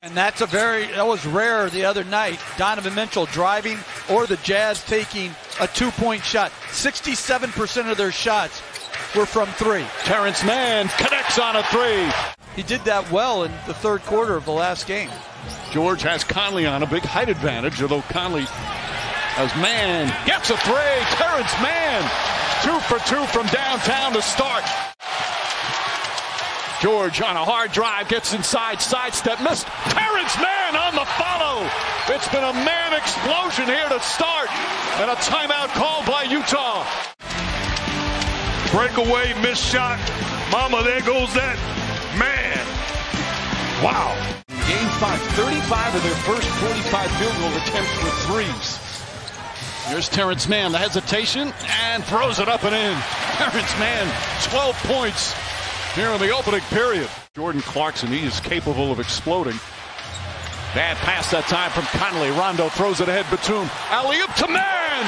And that was rare the other night. Donovan Mitchell driving or the Jazz taking a two-point shot. 67% of their shots were from three. Terance Mann connects on a three. He did that well in the third quarter of the last game. George has Conley on a big height advantage, although Conley, as Mann gets a three. Terance Mann, 2 for 2 from downtown to start. George on a hard drive, gets inside, sidestep, missed. Terance Mann on the follow. It's been a man explosion here to start, and a timeout called by Utah. Breakaway, missed shot. Mama, there goes that man. Wow. Game 5, 35 of their first 45 field goal attempts were threes. Here's Terance Mann, the hesitation, and throws it up and in. Terance Mann, 12 points here in the opening period. Jordan Clarkson, he is capable of exploding. Bad pass that time from Conley. Rondo throws it ahead. Batum. Alley-oop to Mann.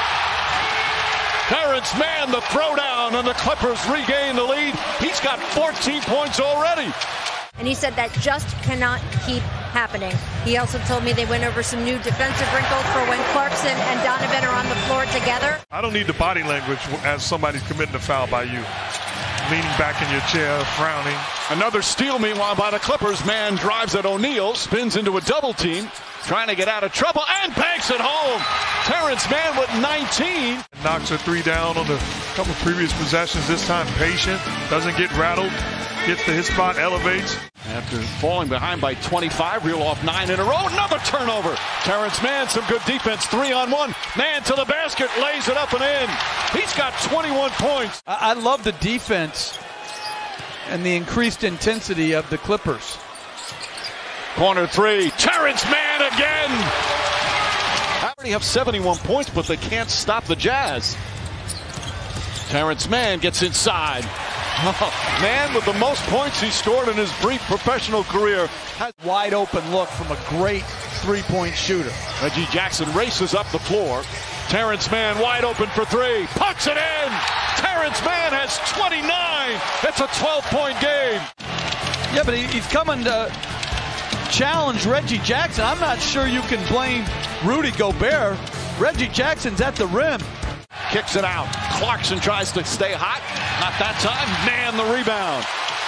Terance Mann, the throwdown, and the Clippers regain the lead. He's got 14 points already. And he said that just cannot keep happening. He also told me they went over some new defensive wrinkles for when Clarkson and Donovan are on the floor together. I don't need the body language as somebody's committing a foul by you. Leaning back in your chair, frowning. Another steal, meanwhile, by the Clippers. Mann drives at O'Neal, spins into a double team, trying to get out of trouble, and banks it home. Terance Mann with 19. Knocks a three down on the couple previous possessions. This time patient, doesn't get rattled, gets to his spot, elevates. After falling behind by 25, reel off 9 in a row. Another turnover. Terance Mann, some good defense, 3-on-1. Mann to the basket, lays it up and in. He's got 21 points. I love the defense and the increased intensity of the Clippers. Corner three. Terance Mann again. They already have 71 points, but they can't stop the Jazz. Terance Mann gets inside. Man with the most points he scored in his brief professional career. Has wide open look from a great three-point shooter. Reggie Jackson races up the floor. Terance Mann wide open for three. Pucks it in. Terance Mann has 29. It's a 12-point game. Yeah, but he's coming to challenge Reggie Jackson. I'm not sure you can blame Rudy Gobert. Reggie Jackson's at the rim. Kicks it out. Clarkson tries to stay hot. Not that time. Mann the rebound.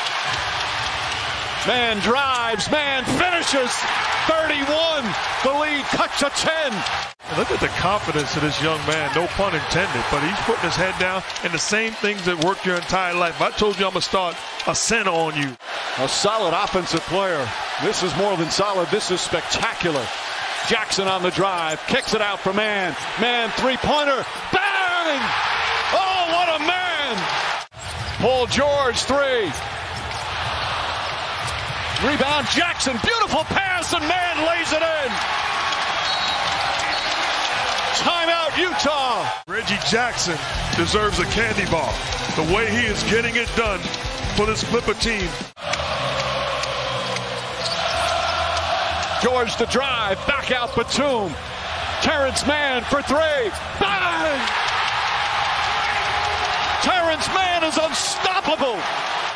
Mann drives. Mann finishes. 31. The lead cuts to 10. And look at the confidence of this young man. No pun intended. But he's putting his head down. And the same things that worked your entire life. I told you I'm going to start a center on you. A solid offensive player. This is more than solid. This is spectacular. Jackson on the drive. Kicks it out for Mann. Mann three-pointer. Bang! Oh, what a man! Paul George, three. Rebound, Jackson, beautiful pass, and Mann lays it in. Timeout, Utah. Reggie Jackson deserves a candy bar. The way he is getting it done for this Clipper team. George to drive, back out Batum. Terance Mann for three. Bang! Terance Mann is unstoppable.